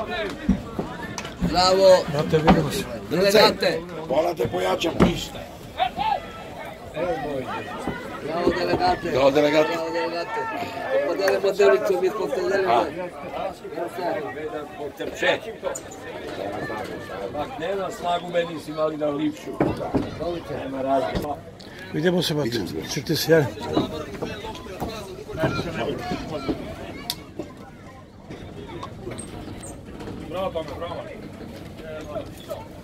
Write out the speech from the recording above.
Bravo. Brate, vidimo se. Delegate. Morate pojačati. Bravo delegate. Bravo delegate. Bravo delegate. Podelimo delicu, mi smo se delili. Nema snagu, meni si imali na lipšu. Nema razlike. Vidimo se, brate. Čete se javiti. Bravo, bravo.